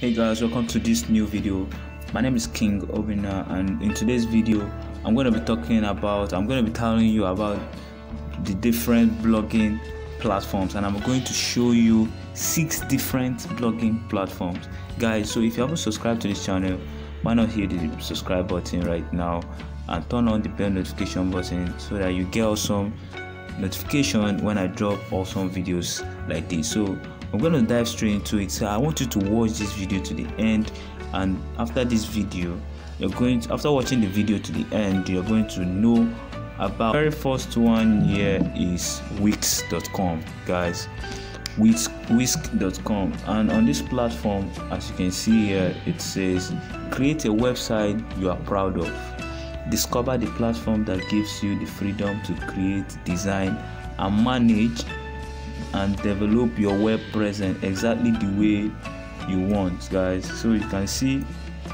Hey guys, welcome to this new video. My name is King Obina, and in today's video I'm going to be telling you about the different blogging platforms, and I'm going to show you 6 different blogging platforms, guys. So if you haven't subscribed to this channel, why not hit the subscribe button right now and turn on the bell notification button so that you get awesome notification when I drop awesome videos like this. So I'm going to dive straight into it. So I want you to watch this video to the end, and after this video after watching the video to the end, you're going to know about the very first one. Here is Wix.com, guys. Wix.com, and on this platform, as you can see here, it says create a website you are proud of. Discover the platform that gives you the freedom to create, design, and manage and develop your web presence exactly the way you want, guys. So you can see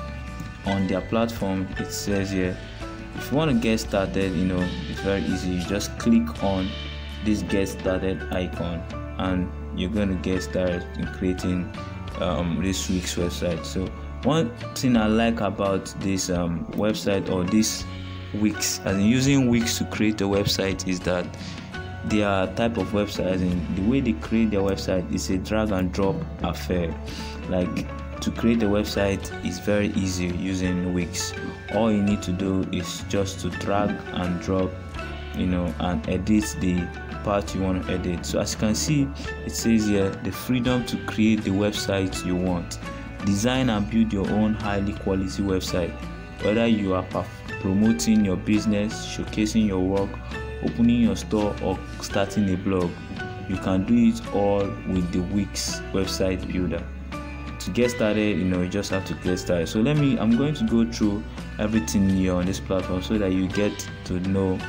on their platform, it says here, if you want to get started, it's very easy. You just click on this get started icon and you're going to get started in creating this Wix website. So one thing I like about this website, or this Wix, as in using Wix to create a website, is that their type of website, as in the way they create their website, is a drag and drop affair. Like, to create a website is very easy using Wix. All you need to do is just to drag and drop, and edit the part you want to edit. So as you can see, it says here the freedom to create the website you want. Design and build your own highly quality website. Whether you are promoting your business, showcasing your work, opening your store, or starting a blog, you can do it all with the Wix website builder. To get started, you just have to get started. So I'm going to go through everything here on this platform so that you get to know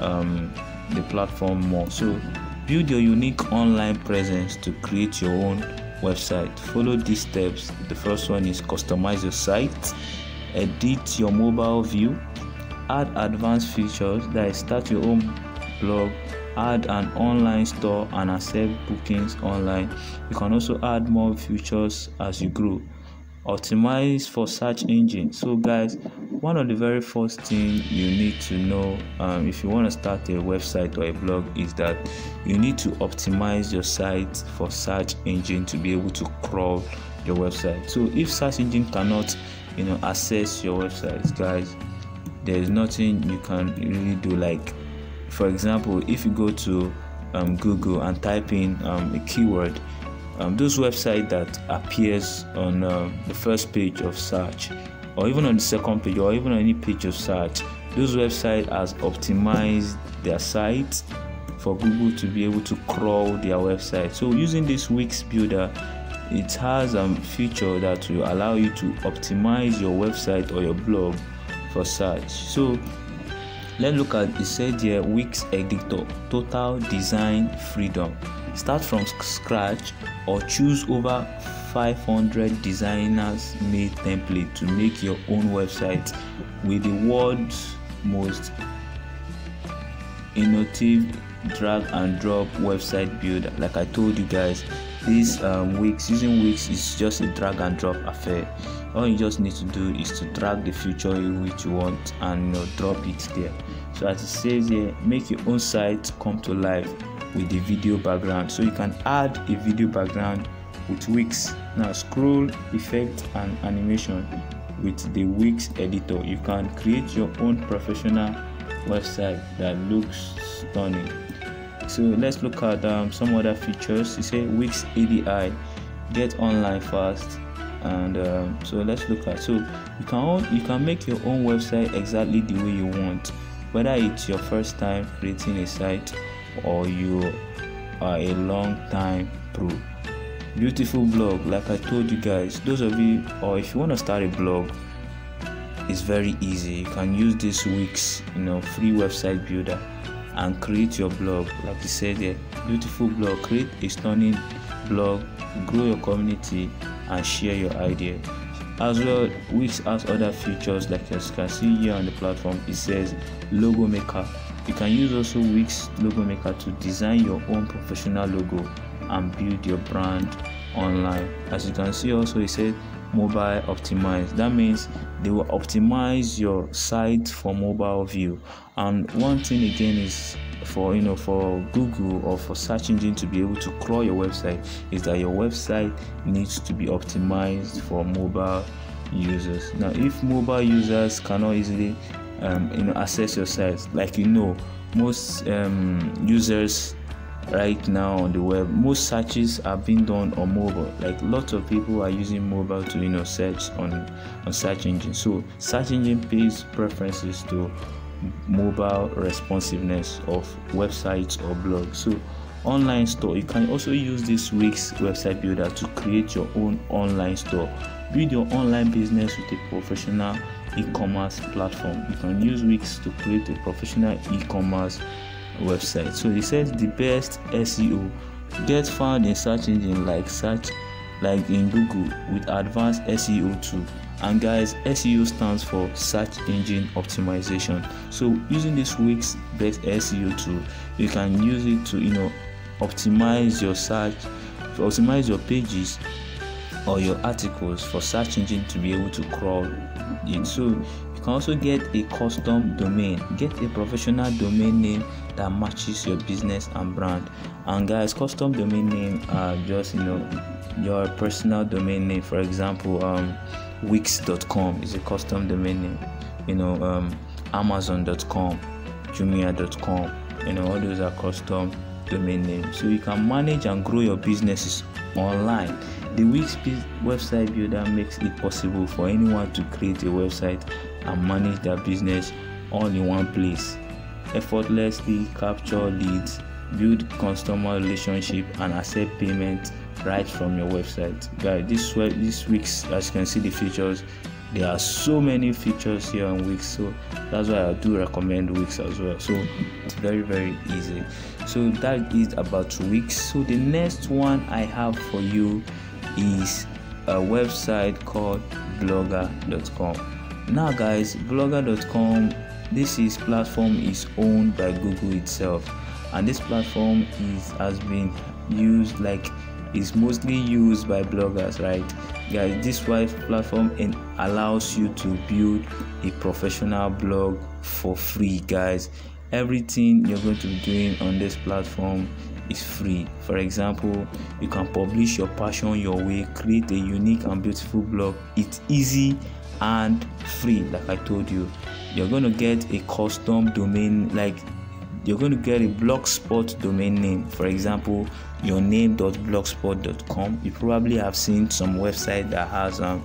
the platform more. So build your unique online presence to create your own website. Follow these steps. The first one is customize your site, edit your mobile view, add advanced features, that is start your own blog, add an online store and accept bookings online. You can also add more features as you grow. Optimize for search engine. So guys, one of the very first things you need to know if you want to start a website or a blog is that you need to optimize your site for search engine to be able to crawl your website. So if search engine cannot access your website, guys, there is nothing you can really do. Like, for example, if you go to Google and type in a keyword, those websites that appears on the first page of search, or even on the second page, or even on any page of search, those websites has optimized their sites for Google to be able to crawl their website. So using this Wix builder, it has a feature that will allow you to optimize your website or your blog for search. So let's look at, it said here, Wix editor, total design freedom. Start from scratch or choose over 500 designers made template to make your own website with the world's most innovative drag and drop website builder. Like I told you guys, this using Wix is just a drag and drop affair. All you just need to do is to drag the feature which you want and drop it there. So as it says here, make your own site come to life with the video background. So you can add a video background with Wix. Now scroll, effect, and animation with the Wix editor. You can create your own professional website that looks stunning. So let's look at some other features. You say Wix ADI, get online fast. And so let's look at, so you can make your own website exactly the way you want, whether it's your first time creating a site or you are a long time pro. Beautiful blog, like I told you guys, those of you, or if you want to start a blog, it's very easy. You can use this Wix free website builder and create your blog. Like you said there, beautiful blog, create a stunning blog, grow your community and share your idea. As well, Wix has other features, like you can see here on the platform. It says logo maker. You can use also Wix logo maker to design your own professional logo and build your brand online. As you can see also, it said mobile optimized. That means they will optimize your site for mobile view. And one thing again is for Google or for search engine to be able to crawl your website is that your website needs to be optimized for mobile users. Now, if mobile users cannot easily access your site, like most users right now on the web, most searches are being done on mobile. Like lots of people are using mobile to search on search engine. So search engine pays preferences to mobile responsiveness of websites or blogs. So online store, you can also use this Wix website builder to create your own online store. Build your online business with a professional e-commerce platform. You can use Wix to create a professional e-commerce website. So he says the best SEO gets found in search engine like in Google with advanced SEO tool. And guys, SEO stands for search engine optimization. So using this Wix best SEO tool, you can use it to optimize your search, optimize your pages or your articles for search engine to be able to crawl it. So you can also get a custom domain, get a professional domain name that matches your business and brand. And guys, custom domain name are just your personal domain name. For example, wix.com is a custom domain name. Amazon.com, Jumia.com, all those are custom domain names. So you can manage and grow your businesses online. The Wix website builder makes it possible for anyone to create a website and manage their business all in one place. Effortlessly capture leads, build customer relationship, and accept payment right from your website. Guys, this Wix, as you can see the features, there are so many features here on Wix, so that's why I do recommend Wix as well. So it's very, very easy. So that is about Wix. So the next one I have for you is a website called blogger.com. Now guys, blogger.com, this platform is owned by Google itself, and this platform has been used, is mostly used by bloggers, right guys? This platform allows you to build a professional blog for free, guys. Everything you're going to be doing on this platform is free. For example, you can publish your passion your way, create a unique and beautiful blog. It's easy and free. Like I told you, you're going to get a custom domain, you're going to get a blogspot domain name. For example, yourname.blogspot.com. You probably have seen some website that has a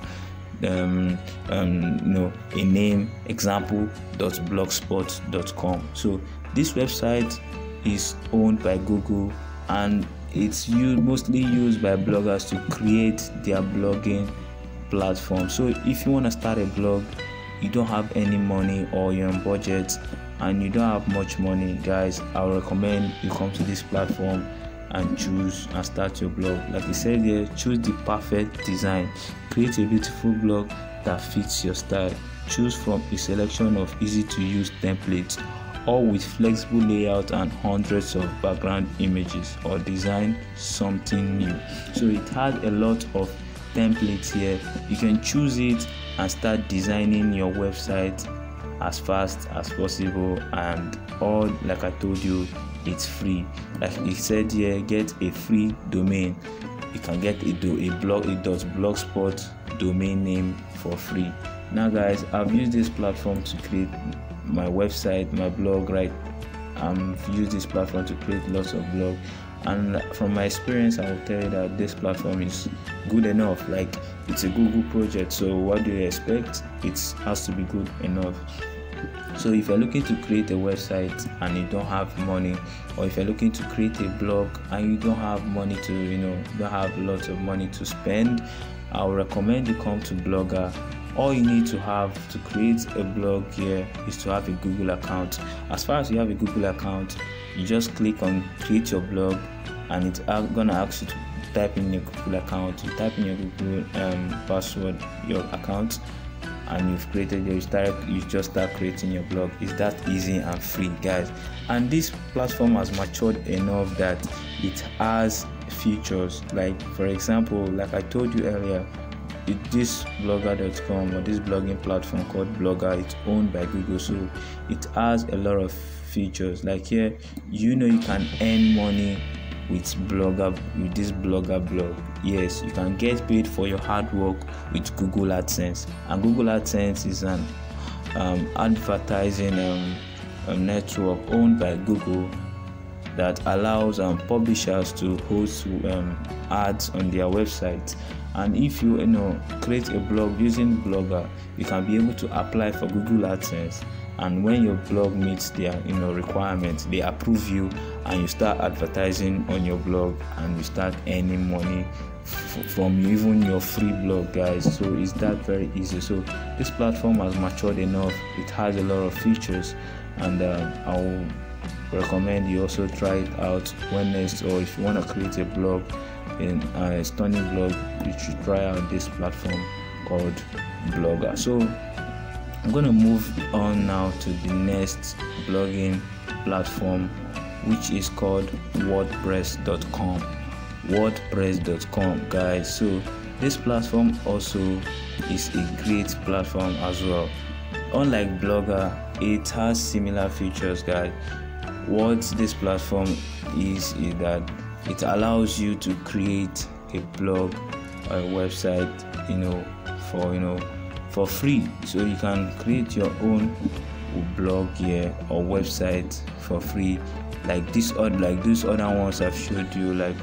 name, example.blogspot.com. So this website is owned by Google, and it's mostly used by bloggers to create their blogging platform. So if you want to start a blog, you don't have any money, or you're on budget and you don't have much money, guys, I would recommend you come to this platform and choose and start your blog. Like I said here, choose the perfect design, create a beautiful blog that fits your style, choose from a selection of easy to use templates, all with flexible layout and hundreds of background images, or design something new. So it has a lot of templates here. You can choose it and start designing your website as fast as possible, and all, like I told you, it's free. Like he said here, get a free domain. You can get a .blogspot domain name for free. Now guys, I've used this platform to create my website, my blog, right? I've used this platform to create lots of blogs, and from my experience I will tell you that this platform is good enough. Like, it's a Google project, so what do you expect? It has to be good enough. So if you're looking to create a website and you don't have money, or if you're looking to create a blog and you don't have money to, don't have lots of money to spend, I would recommend you come to Blogger. All you need to have to create a blog here is to have a Google account. As far as you have a Google account, you just click on create your blog, and it's gonna ask you to type in your Google account. You type in your Google password, your account, and you've created you just start creating your blog. It's that easy and free, guys. And this platform has matured enough that it has features, like, for example, like I told you earlier, this blogger.com, or this blogging platform called Blogger, it's owned by Google, so it has a lot of features. Like here, you can earn money with this Blogger blog. Yes, you can get paid for your hard work with Google AdSense, and Google AdSense is an advertising network owned by Google that allows publishers to host ads on their website. And if you create a blog using Blogger, you can be able to apply for Google AdSense, and when your blog meets their requirements, they approve you, and you start advertising on your blog, and you start earning money from even your free blog, guys. So it's that very easy. So this platform has matured enough. It has a lot of features, and I will recommend you also try it out when next, or if you want to create a blog, in a stunning blog, you should try out this platform called Blogger. So I'm going to move on now to the next blogging platform, which is called WordPress.com. WordPress.com, guys. So this platform also is a great platform as well. Unlike Blogger, it has similar features, guys. What this platform is that it allows you to create a blog or a website, for free. So you can create your own blog here or website for free, like these other ones I've showed you, like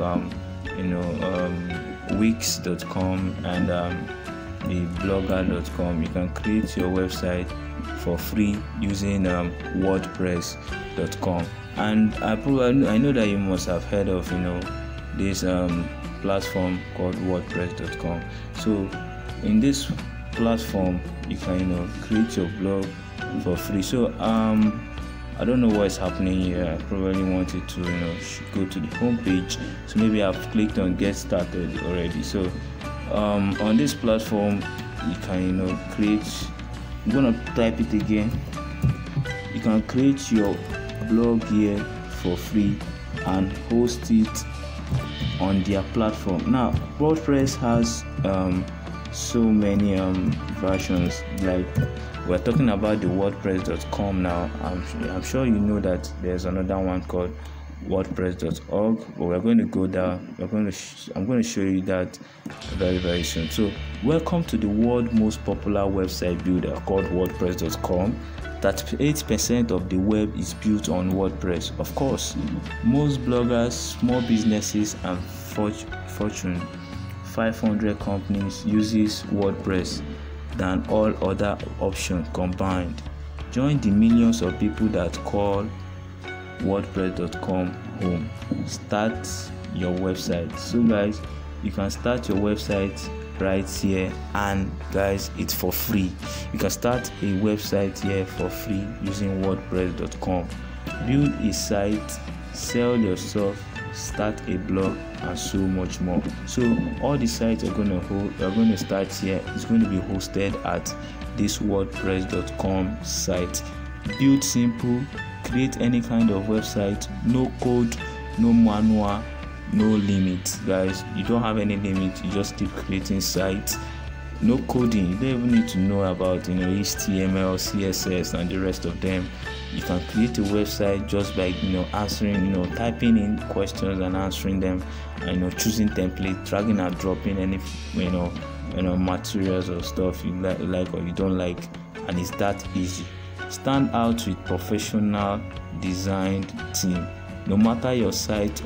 Wix.com and the Blogger.com. You can create your website for free using WordPress.com. And I know that you must have heard of this platform called WordPress.com. So in this platform, you can create your blog for free. So I don't know what's happening here. I probably wanted to go to the home page, so maybe I've clicked on get started already. So on this platform, you can create, I'm gonna type it again, you can create your blog here for free and host it on their platform. Now WordPress has so many versions. Like, we're talking about the WordPress.com now. I'm sure you know that there's another one called WordPress.org, but we're going to go down. I'm going to show you that very, very soon. So welcome to the world's most popular website builder called WordPress.com. 38% of the web is built on WordPress. Of course, most bloggers, small businesses, and Fortune 500 companies uses WordPress than all other options combined. Join the millions of people that call WordPress.com home. Start your website. So guys, you can start your website right here, and guys, it's for free. You can start a website here for free using WordPress.com. Build a site, sell your stuff, start a blog, and so much more. So all the sites are going to start here. It's going to be hosted at this WordPress.com site. Build simple, create any kind of website, no code, no manual, no limit, guys. You don't have any limit. You just keep creating sites. No coding. You don't even need to know about HTML, CSS, and the rest of them. You can create a website just by answering, typing in questions and answering them, and choosing template, dragging and dropping any materials or stuff you like or you don't like, and it's that easy. Stand out with professional designed team. No matter your site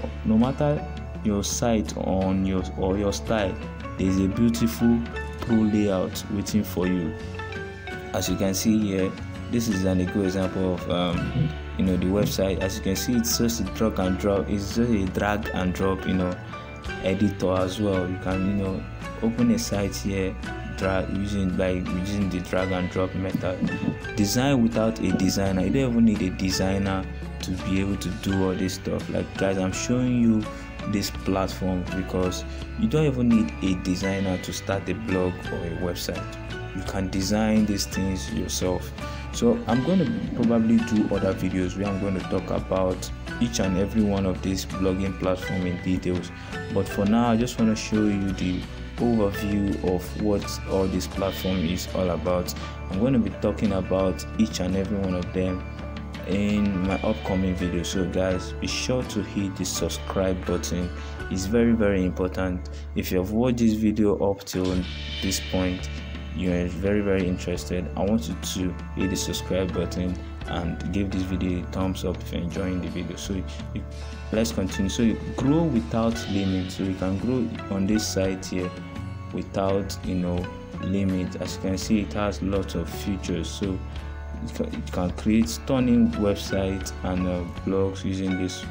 on your style, there's a beautiful pro layout waiting for you. As you can see here, this is a good example of the website. As you can see, it's just a drag and drop. It's just a drag and drop editor as well. You can open a site here, using the drag and drop method. Design without a designer. You don't even need a designer to be able to do all this stuff. Like, guys, I'm showing you this platform because you don't even need a designer to start a blog or a website. You can design these things yourself. So I'm going to probably do other videos where I'm going to talk about each and every one of these blogging platforms in details, but for now I just want to show you the overview of what all this platform is all about. I'm going to be talking about each and every one of them in my upcoming video. So guys, be sure to hit the subscribe button. It's very important. If you have watched this video up till this point, you're very interested, I want you to hit the subscribe button and give this video a thumbs up if you're enjoying the video. So let's continue. So you grow without limit. So you can grow on this site here without limit. As you can see, it has lots of features. So you can create stunning websites and blogs using this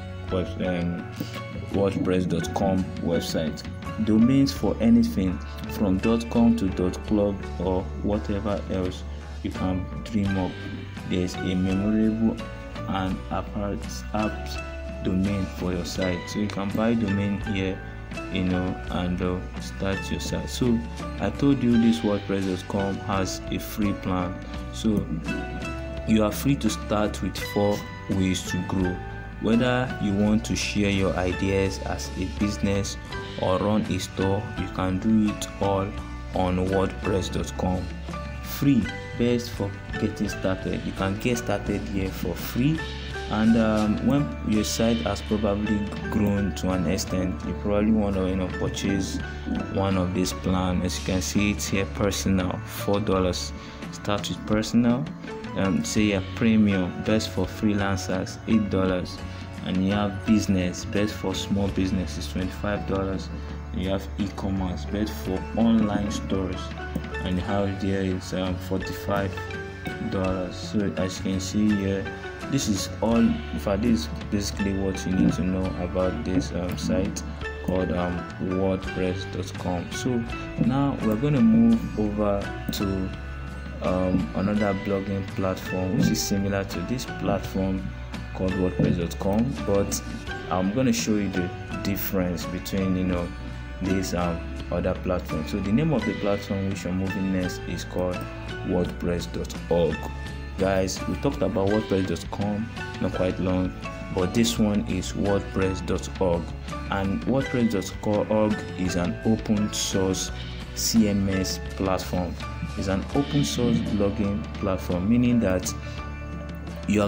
WordPress.com website. Domains for anything from .com to .club or whatever else you can dream up. There's a memorable and apps domain for your site. So you can buy domain here, and start your site. So I told you this WordPress.com has a free plan. So you are free to start with 4 ways to grow. Whether you want to share your ideas as a business or run a store, you can do it all on WordPress.com. Free, best for getting started. You can get started here for free, and when your site has probably grown to an extent, you probably want to purchase one of these plans. As you can see, it's here, personal, $4. Start with personal. Say a premium, best for freelancers, $8. And you have business, best for small businesses, $25. And you have e-commerce, best for online stores, and you have there is $45. So as you can see here, this is all. In fact, this is basically what you need to know about this site called WordPress.com. So now we're going to move over to another blogging platform which is similar to this platform called WordPress.com, but I'm going to show you the difference between these other platforms. So the name of the platform which I'm moving next is called WordPress.org. Guys, we talked about WordPress.com not quite long, but this one is WordPress.org, and WordPress.org is an open source CMS platform. It's an open source blogging platform, meaning that you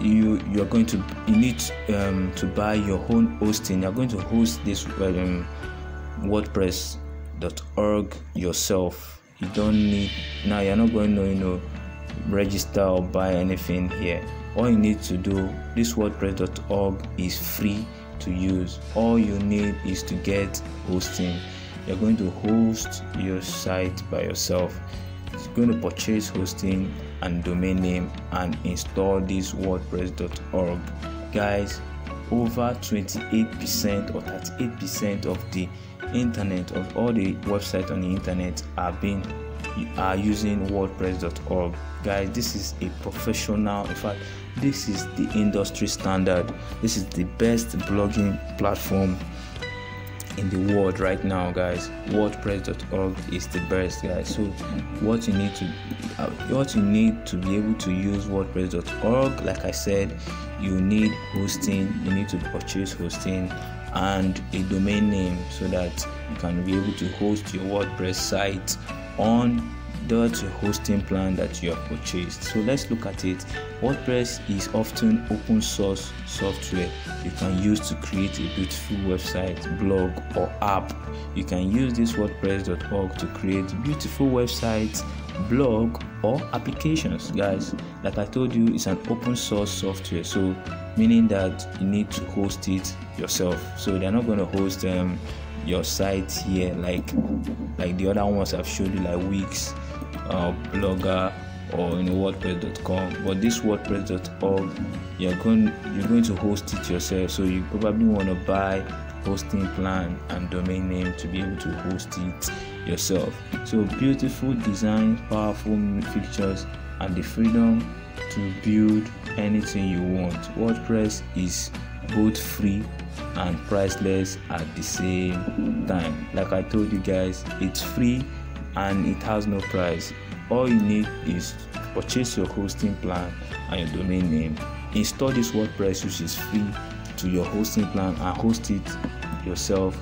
need to buy your own hosting. You're going to host this WordPress.org yourself. You don't need, now you're not going to register or buy anything here. All you need to do, this WordPress.org is free to use. All you need is to get hosting. You're going to host your site by yourself. You're going to purchase hosting and domain name and install this WordPress.org. Guys, over 28% or 38% of the internet, of all the websites on the internet are using WordPress.org. Guys, this is a professional, in fact this is the industry standard. This is the best blogging platform in the world right now, guys. WordPress.org is the best, guys. So what you need to be able to use WordPress.org, like I said, you need hosting. You need to purchase hosting and a domain name so that you can be able to host your WordPress site on the hosting plan that you have purchased. So let's look at it. WordPress is often open source software you can use to create a beautiful website, blog, or app. You can use this WordPress.org to create beautiful websites, blog, or applications. Guys, like I told you, it's an open source software, so meaning that you need to host it yourself. So they're not going to host your site here like the other ones I've showed you, like Wix, Blogger, or WordPress.com. But this WordPress.org, you're going to host it yourself. So you probably want to buy hosting plan and domain name to be able to host it yourself. So beautiful design, powerful features, and the freedom to build anything you want. WordPress is both free and priceless at the same time. Like I told you guys, it's free and it has no price. All you need is to purchase your hosting plan and your domain name. Install this WordPress, which is free, to your hosting plan and host it yourself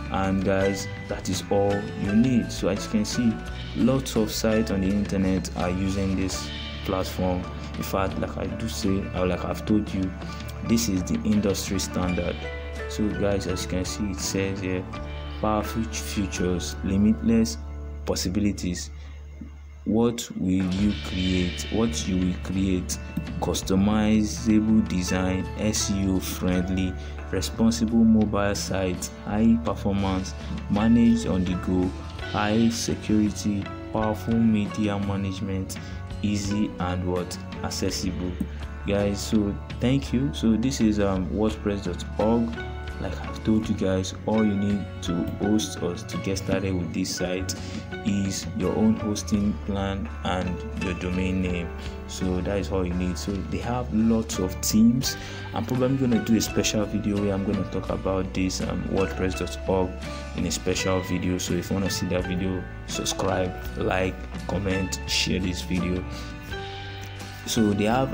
And guys, that is all you need. So as you can see, lots of sites on the internet are using this platform. In fact, like I do say, or like I've told you, this is the industry standard. So guys, as you can see, it says here, powerful features, limitless possibilities. What will you create? What you will create? Customizable design, SEO friendly, responsible mobile sites, high performance, managed on the go, high security, powerful media management, easy and what accessible. Guys, so thank you. So this is wordpress.org. Like I've told you guys, all you need to host or to get started with this site is your own hosting plan and your domain name. So that is all you need. So they have lots of themes. I'm probably going to do a special video where I'm going to talk about this wordpress.org in a special video. So if you want to see that video, subscribe, like, comment, share this video. So they have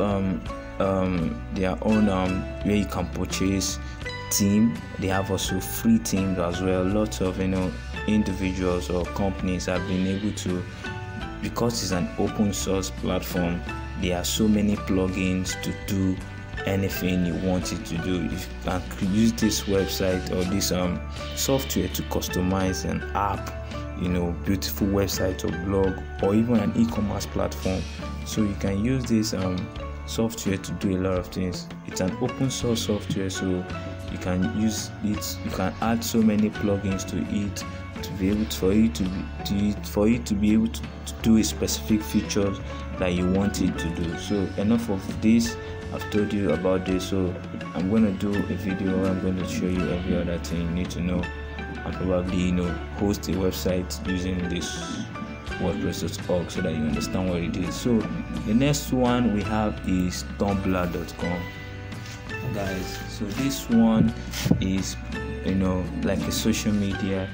their own where you can purchase theme. They have also free themes as well. Lots of individuals or companies have been able to, because it's an open source platform, there are so many plugins to do anything you want it to do. You can use this website or this software to customize an app, beautiful website or blog or even an e-commerce platform. So you can use this software to do a lot of things. It's an open source software, so you can use it. You can add so many plugins to it to be able to, for you to be able to do a specific feature that you want it to do. So enough of this. I've told you about this, so I'm going to do a video where I'm going to show you every other thing you need to know, and probably host a website using this wordpress.org so that you understand what it is. So the next one we have is tumblr.com, guys. So this one is like a social media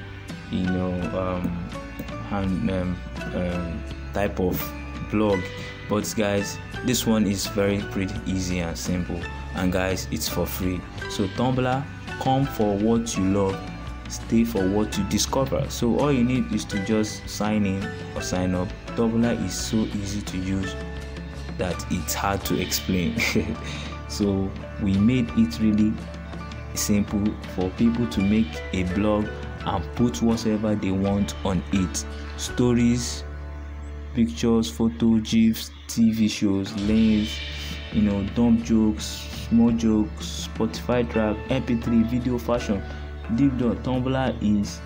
type of blog, but guys, this one is pretty easy and simple, and guys, it's for free. So Tumblr, come for what you love, stay for what you discover. So all you need is to just sign in or sign up. Tumblr is so easy to use that it's hard to explain. So we made it really simple for people to make a blog and put whatever they want on it: stories, pictures, photo, gifs, TV shows, links, dump jokes, small jokes, Spotify track, MP3, video, fashion. Deep down, Tumblr is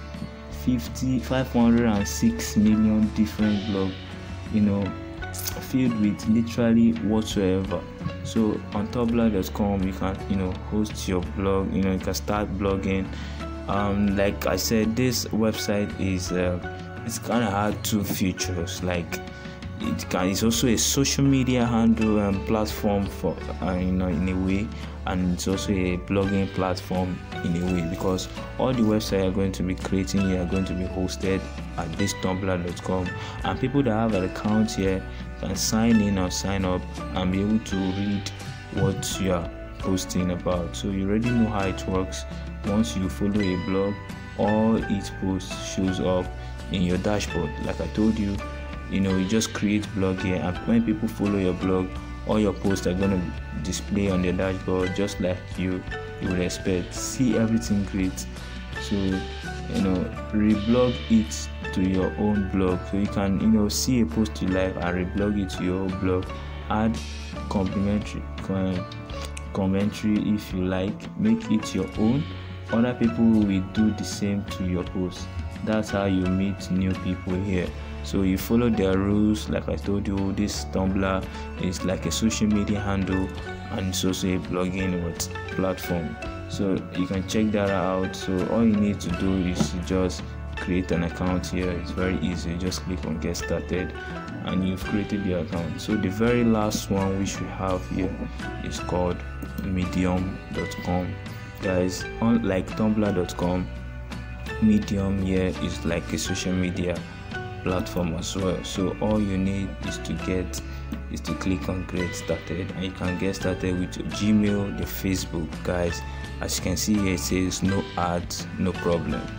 506 million different blogs, filled with literally whatsoever. So on tumblr.com you can host your blog. You can start blogging. Like I said, this website is it's kind of hard to features. Like it's also a social media handle and platform for in a way, and it's also a blogging platform in a way, because all the websites are going to be creating here are going to be hosted at this tumblr.com, and people that have an account here can sign in or sign up and be able to read what you are posting about. So you already know how it works. Once you follow a blog, all its posts shows up in your dashboard. Like I told you, you just create blog here, and when people follow your blog, all your posts are going to display on the dashboard just like you would expect. See everything great. So reblog it to your own blog, so you can see a post you like and reblog it to your own blog. Add commentary if you like, make it your own. Other people will do the same to your post. That's how you meet new people here. So you follow their rules. Like I told you, this Tumblr is like a social media handle, and it's also a blogging platform. So you can check that out. So all you need to do is to just create an account here. It's very easy. Just click on get started and you've created your account. So the very last one which we have here is called medium.com. Guys, unlike tumblr.com, Medium here is like a social media platform as well. So all you need is to click on get started, and you can get started with your Gmail, the Facebook. Guys, as you can see here, it says no ads, no problem.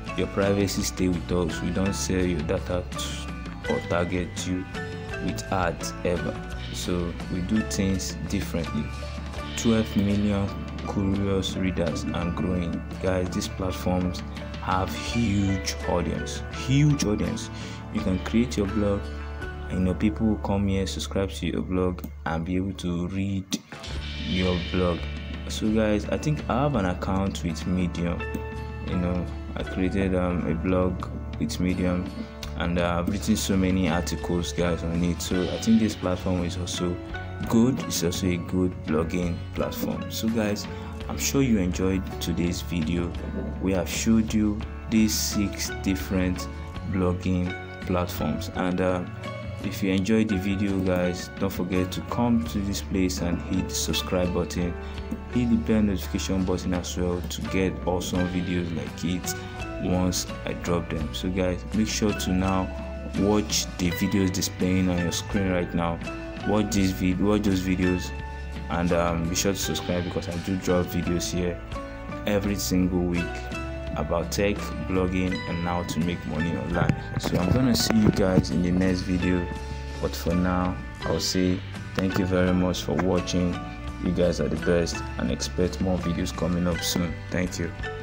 your privacy stay with us. We don't sell your data or target you with ads ever. So we do things differently. 12 million curious readers and growing. Guys, these platforms have huge audience. You can create your blog, and people will come here, subscribe to your blog, and be able to read your blog. So guys, I think I have an account with Medium. I created a blog with Medium, and I've written so many articles, guys, on it. So I think this platform is also good. It's also a good blogging platform. So guys, I'm sure you enjoyed today's video. We have showed you these 6 different blogging platforms, and if you enjoyed the video, guys, don't forget to come to this place and hit the subscribe button, hit the bell notification button as well, to get awesome videos like it once I drop them. So guys, make sure to now watch the videos displaying on your screen right now. Watch those videos, and be sure to subscribe, because I do drop videos here every single week about tech, blogging, and how to make money online. So I'm gonna see you guys in the next video, but for now I'll say thank you very much for watching. You guys are the best, and expect more videos coming up soon. Thank you.